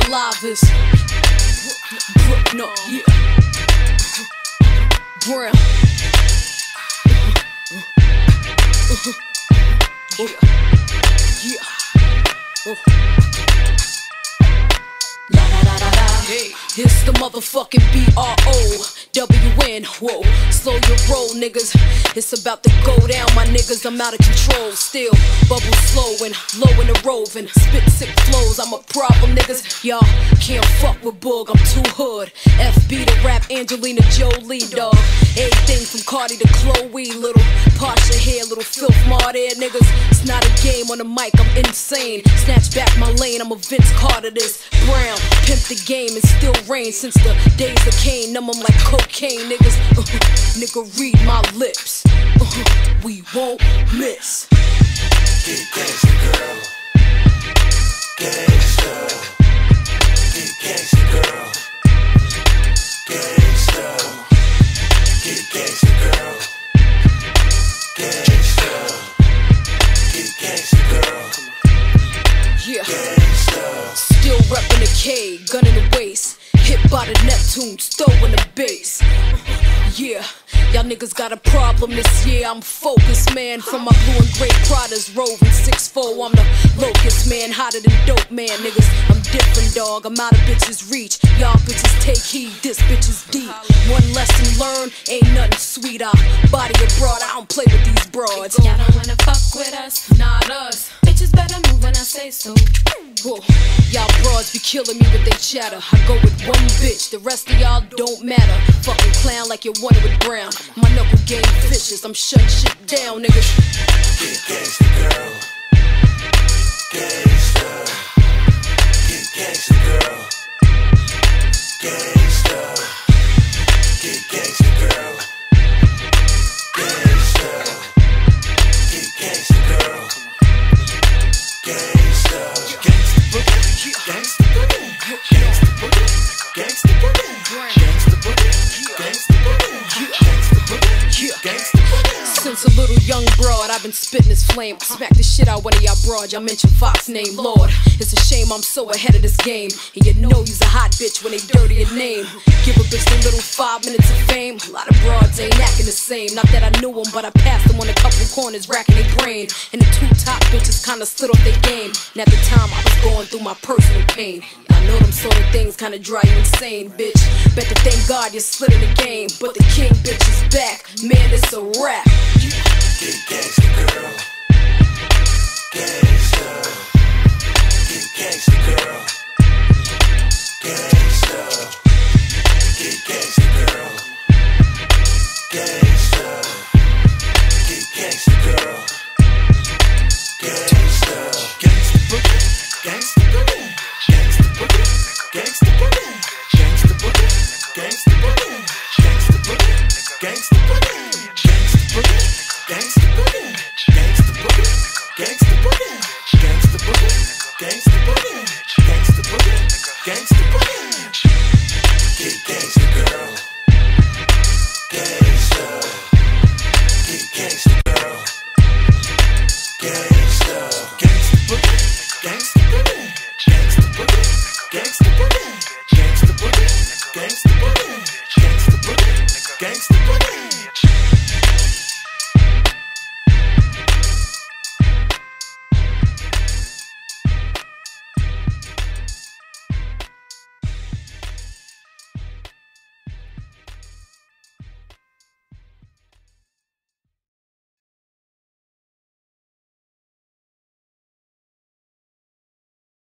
alive is no, yeah. Brown. Yeah. La la la la la. Hey, it's the motherfucking BROWN. Whoa, slow your roll, niggas. It's about to go down, my niggas. I'm out of control, still bubble slow and low in the roving. Spit sick flows, I'm a problem, niggas. Y'all can't fuck with Boog, I'm too hood. FB to rap Angelina Jolie, dog. Everything from Cardi to Chloe, little Pasha hair, little filth marred air, niggas. It's not a game on the mic, I'm insane. Snatch back my lane, I'm a Vince Carter this. Brown, pimp the game and still reign since the days of Kane. Numb 'em like cocaine, niggas. Nigga, read my lips. We won't miss. Get gangsta, girl. Gangsta. Get gangsta, girl. Gangsta. Get gangsta, girl. Gangsta. Get gangsta, girl. Yeah. Gangsta. Still reppin' the K, gun in the waist. Hit by the Neptune, stove in the bass. Yeah, y'all niggas got a problem this year. I'm focused, man. From my blue and gray Pradas, roving 6'4". I'm the locust, man. Hotter than dope, man. Niggas, I'm different, dog. I'm out of bitches' reach. Y'all bitches take heed, this bitch is deep. One lesson learned, ain't nothing sweet. I body abroad, I don't play with these broads. Y'all don't wanna fuck with us, Not us. bitches better move when I say so. Whoa. Y'all broads be killing me with they chatter. I go with one bitch, the rest of y'all don't matter. Fucking clown like you wanted with Brown. My knuckle game vicious, I'm shutting shit down, niggas. Get gangsta, girl. Gangsta. Get gangsta, girl. Gangsta. Get gangsta, girl. Gangsta. Get gangsta, girl. Gangsta. Gangsta boogie. Gangsta boogie. Gangsta boogie. Gangsta boogie. Gangsta boogie. Gangsta boogie. Gangsta boogie. Gangsta boogie. Since a little young broad, I've been spitting this flame. Smack the shit out one of y'all broads. Y'all mention Fox name, Lord. It's a shame I'm so ahead of this game. And you know you's a hot bitch when they dirty your name. Give a bitch a little 5 minutes of fame. A lot of broads ain't acting the same. Not that I knew them, but I passed them on a couple corners, racking their brain. And the two top bitches kinda slid off their game. And at the time, I was going through my personal pain. I know them sort of things kinda drive you insane, bitch. Bet to thank God you slid in the game. But the king bitch is back. Man, it's a wrap.